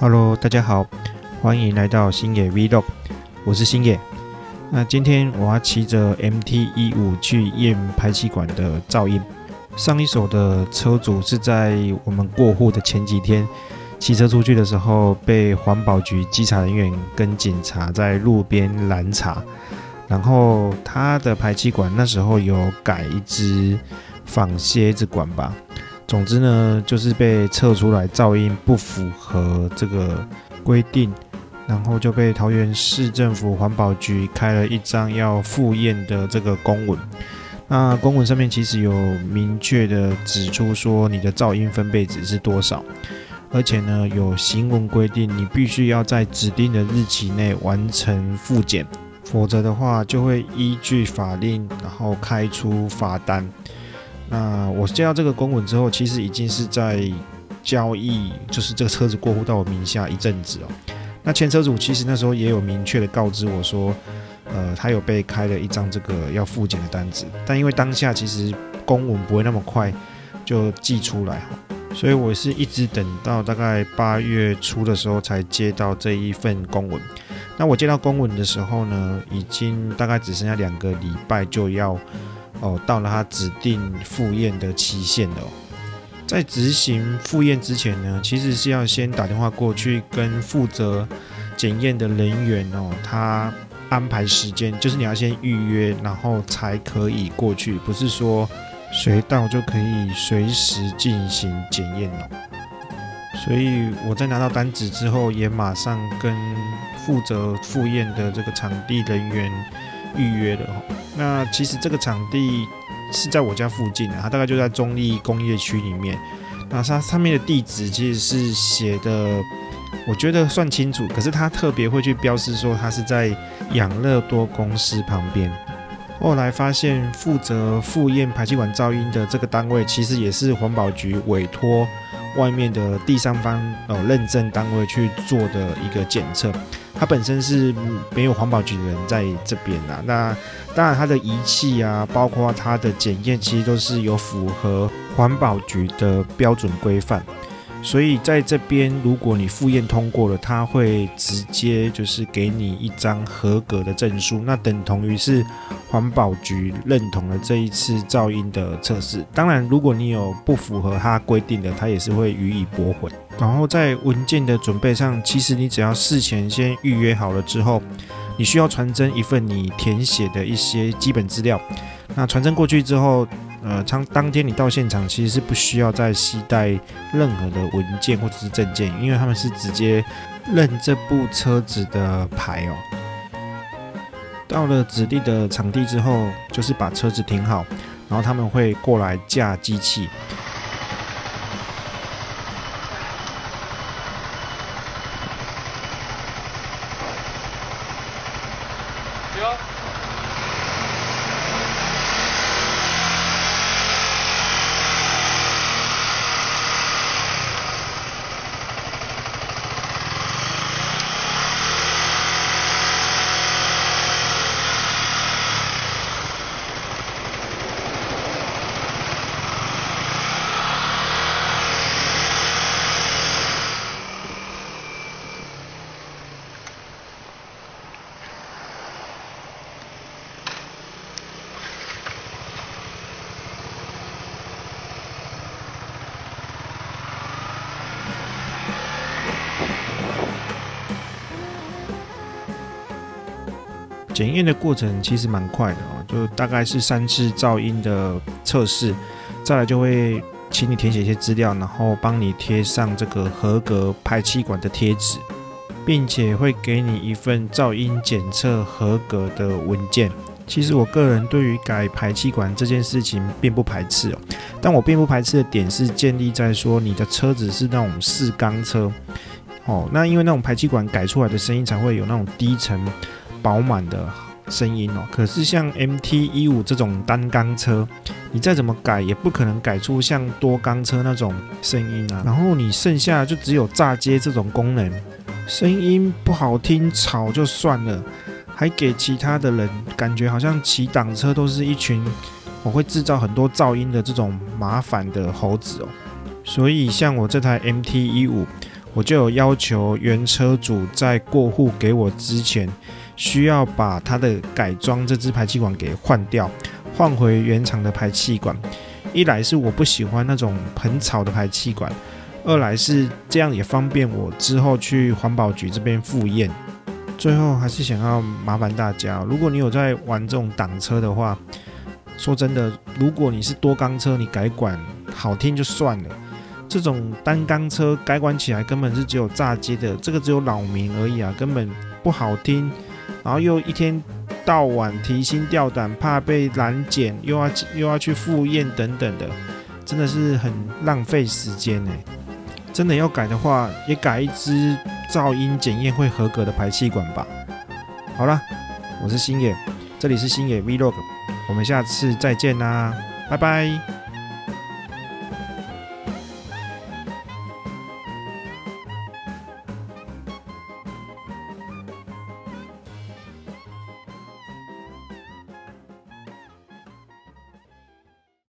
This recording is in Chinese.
Hello， 大家好，欢迎来到星野 Vlog， 我是星野。那今天我要骑着 MT-15去验排气管的噪音。上一手的车主是在我们过户的前几天骑车出去的时候，被环保局稽查人员跟警察在路边拦查，然后他的排气管那时候有改一支仿蝎子管吧。总之呢，就是被测出来噪音不符合这个规定，然后就被桃园市政府环保局开了一张要复验的这个公文。那公文上面其实有明确的指出说你的噪音分贝值是多少，而且呢有行文规定你必须要在指定的日期内完成复检，否则的话就会依据法令然后开出罚单。那我接到这个公文之后，其实已经是在交易，就是这个车子过户到我名下一阵子哦。那前车主其实那时候也有明确的告知我说，他有被开了一张这个要复检的单子，但因为当下其实公文不会那么快就寄出来，所以我是一直等到大概8月初的时候才接到这一份公文。那我接到公文的时候呢，已经大概只剩下2个礼拜就要到了他指定复验的期限了。在执行复验之前呢，其实是要先打电话过去跟负责检验的人员他安排时间，就是你要先预约，然后才可以过去，不是说随到就可以随时进行检验哦。所以我在拿到单子之后，也马上跟负责复验的这个场地人员预约了。那其实这个场地是在我家附近的，它大概就在中立工业区里面。那它上面的地址其实是写的，我觉得算清楚，可是它特别会去标示说它是在养乐多公司旁边。后来发现负责复验排气管噪音的这个单位，其实也是环保局委托外面的第三方认证单位去做的一个检测。它本身是没有环保局的人在这边啊，那当然它的仪器啊，包括它的检验，其实都是有符合环保局的标准规范。所以在这边，如果你复验通过了，它会直接就是给你一张合格的证书，那等同于是环保局认同了这一次噪音的测试。当然，如果你有不符合它规定的，它也是会予以驳回。然后在文件的准备上，其实你只要事前先预约好了之后，你需要传真一份你填写的一些基本资料。那传真过去之后，当天你到现场其实是不需要再携带任何的文件或者是证件，因为他们是直接认这部车子的牌哦。到了指定的场地之后，就是把车子停好，然后他们会过来架机器。检验的过程其实蛮快的就大概是3次噪音的测试，再来就会请你填写一些资料，然后帮你贴上这个合格排气管的贴纸，并且会给你一份噪音检测合格的文件。其实我个人对于改排气管这件事情并不排斥但我并不排斥的点是建立在说你的车子是那种4缸车那因为那种排气管改出来的声音才会有那种低沉饱满的声音可是像 MT-15 这种单缸车，你再怎么改也不可能改出像多缸车那种声音啊。然后你剩下就只有栅接这种功能，声音不好听吵就算了，还给其他的人感觉好像骑挡车都是一群会制造很多噪音的这种麻烦的猴子所以像我这台 MT-15 我就有要求原车主在过户给我之前，需要把他的改装这支排气管给换掉，换回原厂的排气管。一来是我不喜欢那种很吵的排气管，二来是这样也方便我之后去环保局这边复验。最后还是想要麻烦大家，如果你有在玩这种挡车的话，说真的，如果你是多缸车，你改管好听就算了，这种单缸车改管起来根本是只有炸街的，这个只有扰民而已啊，根本不好听，然后又一天到晚提心吊胆，怕被拦检，又要去复验等等的，真的是很浪费时间欸。真的要改的话，也改一支噪音检验会合格的排气管吧。好啦，我是星野，这里是星野 Vlog，我们下次再见啦，拜拜。